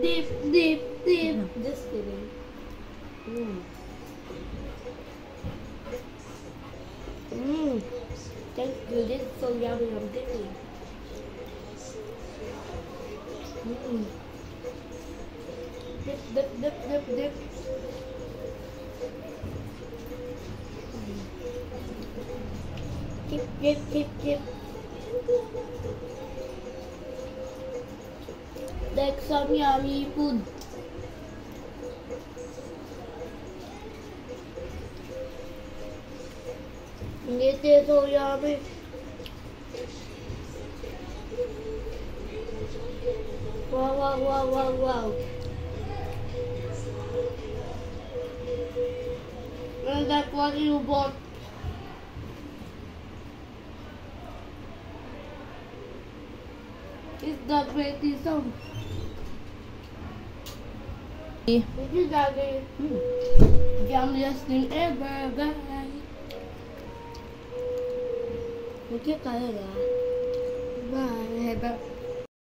Dip. Just kidding. Thank you. This is so yummy. I'm dipping. Dip. Dip. Like some yummy food. It is so yummy. Wow. And that's what you bought. It's the greatest song. This is the yummiest thing ever. Bye. Okay, bye.